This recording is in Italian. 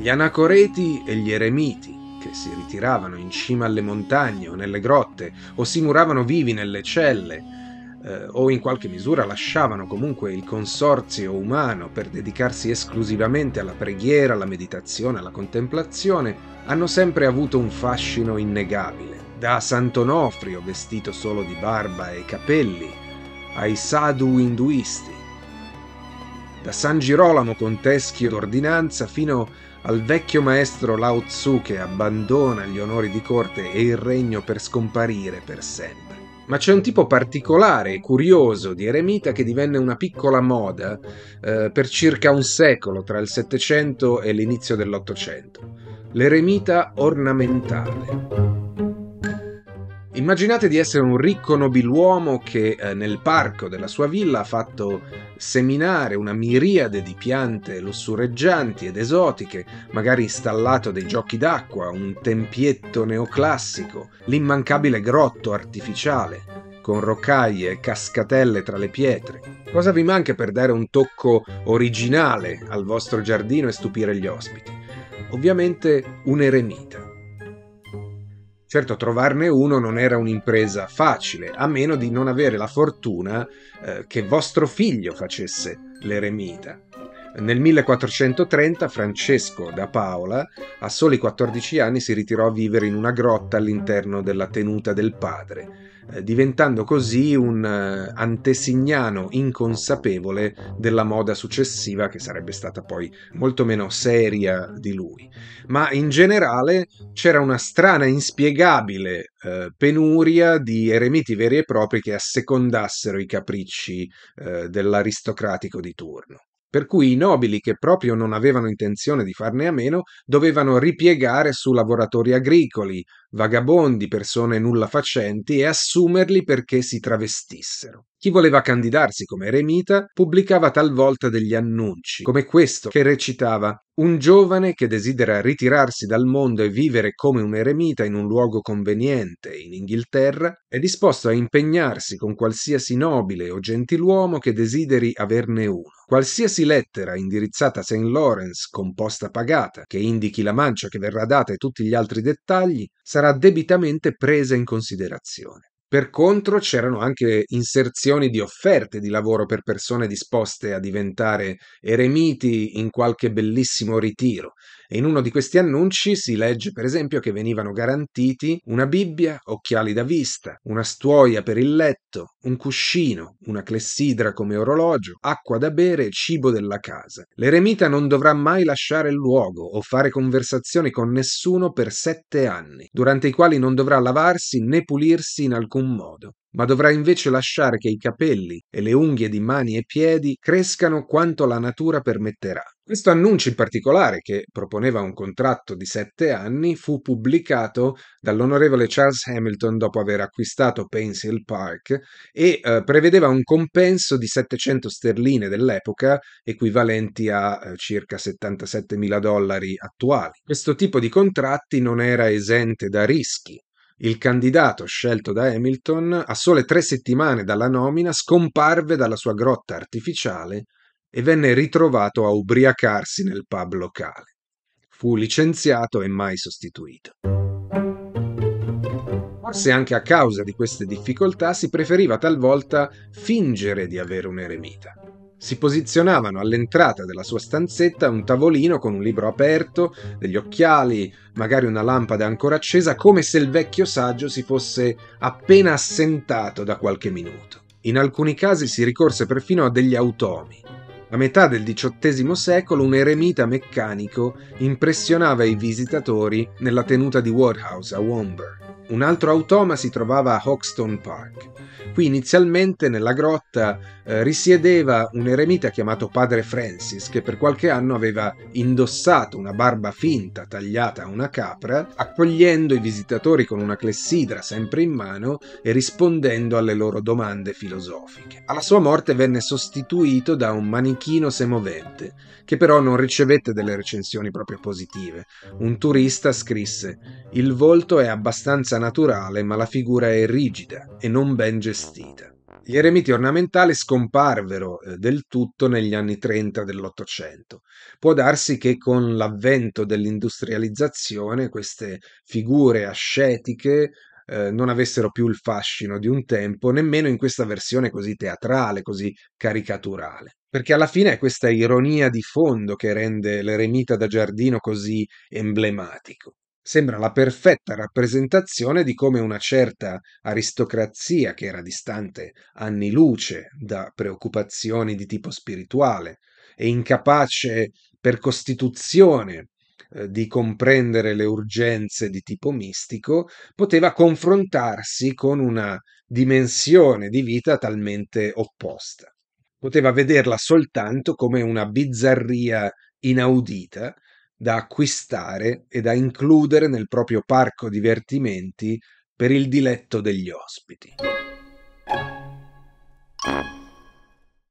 Gli anacoreti e gli eremiti, che si ritiravano in cima alle montagne o nelle grotte, o si muravano vivi nelle celle, o in qualche misura lasciavano comunque il consorzio umano per dedicarsi esclusivamente alla preghiera, alla meditazione, alla contemplazione, hanno sempre avuto un fascino innegabile. Da Sant'Onofrio, vestito solo di barba e capelli, ai sadhu induisti, da San Girolamo con teschio d'ordinanza fino al vecchio maestro Lao Tzu che abbandona gli onori di corte e il regno per scomparire per sempre. Ma c'è un tipo particolare e curioso di eremita che divenne una piccola moda per circa un secolo, tra il Settecento e l'inizio dell'Ottocento: l'eremita ornamentale. Immaginate di essere un ricco nobiluomo che nel parco della sua villa ha fatto seminare una miriade di piante lussureggianti ed esotiche, magari installato dei giochi d'acqua, un tempietto neoclassico, l'immancabile grotto artificiale, con rocaie e cascatelle tra le pietre. Cosa vi manca per dare un tocco originale al vostro giardino e stupire gli ospiti? Ovviamente un eremita. Certo, trovarne uno non era un'impresa facile, a meno di non avere la fortuna che vostro figlio facesse l'eremita. Nel 1430 Francesco da Paola, a soli 14 anni, si ritirò a vivere in una grotta all'interno della tenuta del padre, diventando così un antesignano inconsapevole della moda successiva, che sarebbe stata poi molto meno seria di lui. Ma in generale c'era una strana, inspiegabile penuria di eremiti veri e propri che assecondassero i capricci dell'aristocratico di turno. Per cui i nobili, che proprio non avevano intenzione di farne a meno, dovevano ripiegare su lavoratori agricoli, vagabondi, persone nulla facenti, e assumerli perché si travestissero. Chi voleva candidarsi come eremita pubblicava talvolta degli annunci, come questo, che recitava: un giovane che desidera ritirarsi dal mondo e vivere come un eremita in un luogo conveniente in Inghilterra è disposto a impegnarsi con qualsiasi nobile o gentiluomo che desideri averne uno. Qualsiasi lettera indirizzata a St. Lawrence, con posta pagata, che indichi la mancia che verrà data e tutti gli altri dettagli, sarà debitamente presa in considerazione. Per contro c'erano anche inserzioni di offerte di lavoro per persone disposte a diventare eremiti in qualche bellissimo ritiro, e in uno di questi annunci si legge per esempio che venivano garantiti una Bibbia, occhiali da vista, una stuoia per il letto, un cuscino, una clessidra come orologio, acqua da bere e cibo della casa. L'eremita non dovrà mai lasciare il luogo o fare conversazioni con nessuno per 7 anni, durante i quali non dovrà lavarsi né pulirsi in alcun modo, ma dovrà invece lasciare che i capelli e le unghie di mani e piedi crescano quanto la natura permetterà. Questo annuncio in particolare, che proponeva un contratto di 7 anni, fu pubblicato dall'onorevole Charles Hamilton dopo aver acquistato Paynes Hill Park e prevedeva un compenso di 700 sterline dell'epoca, equivalenti a circa $77.000 attuali. Questo tipo di contratti non era esente da rischi. Il candidato scelto da Hamilton, a sole 3 settimane dalla nomina, scomparve dalla sua grotta artificiale e venne ritrovato a ubriacarsi nel pub locale. Fu licenziato e mai sostituito. Forse anche a causa di queste difficoltà si preferiva talvolta fingere di avere un eremita. Si posizionavano all'entrata della sua stanzetta un tavolino con un libro aperto, degli occhiali, magari una lampada ancora accesa, come se il vecchio saggio si fosse appena assentato da qualche minuto. In alcuni casi si ricorse perfino a degli automi. A metà del XVIII secolo un eremita meccanico impressionava i visitatori nella tenuta di Wodehouse a Womber. Un altro automa si trovava a Hoxton Park. Qui inizialmente nella grotta risiedeva un eremita chiamato Padre Francis, che per qualche anno aveva indossato una barba finta tagliata a una capra, accogliendo i visitatori con una clessidra sempre in mano e rispondendo alle loro domande filosofiche. Alla sua morte venne sostituito da un manichino semovente, che però non ricevette delle recensioni proprio positive. Un turista scrisse: il volto è abbastanza naturale, ma la figura è rigida e non ben gestita. Gli eremiti ornamentali scomparvero del tutto negli anni 30 dell'Ottocento. Può darsi che con l'avvento dell'industrializzazione queste figure ascetiche non avessero più il fascino di un tempo, nemmeno in questa versione così teatrale, così caricaturale. Perché alla fine è questa ironia di fondo che rende l'eremita da giardino così emblematico. Sembra la perfetta rappresentazione di come una certa aristocrazia, che era distante anni luce da preoccupazioni di tipo spirituale e incapace per costituzione di comprendere le urgenze di tipo mistico, poteva confrontarsi con una dimensione di vita talmente opposta. Poteva vederla soltanto come una bizzarria inaudita da acquistare e da includere nel proprio parco divertimenti per il diletto degli ospiti.